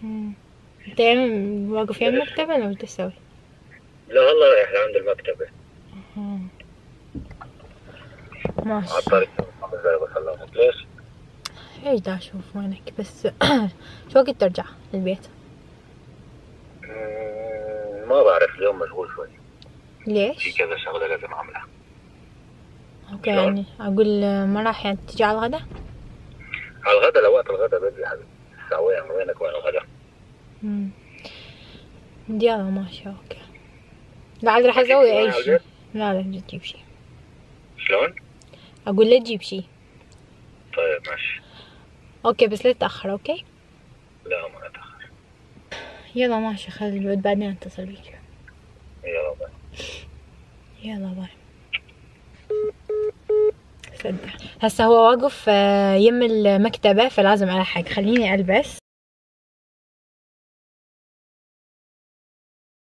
انت يعني واقف يعني المكتبة ولا تسوي؟ لا والله رايح لعند المكتبة. على ماشي. الطريق 5 دقايق بسلمك. ليش؟ ايش دا اشوف وينك بس. شو وقت ترجع البيت؟ ما بعرف، اليوم مشغول شوي. في ليش؟ كذا شغلة لازم أعملها. اوكي، شلون؟ يعني اقول ما راح يعني تجي على الغدا. على الغدا، لوقت الغدا بدري يا حبيبي. الساعة وينك وين الغدا؟ يلا ماشي اوكي. لا عاد راح ما تيجي اسوي معي اي على شي. البيت؟ لا لا لا تجيب شي. شلون؟ اقول لا تجيب شي. طيب ماشي. اوكي بس لا تتأخر اوكي. لا ما أتأخر. يلا ماشي، خلي بعدين اتصل بيك. يلا باي. يلا باي. صدق هسه هو واقف يم المكتبة، فلازم ألحق، خليني ألبس.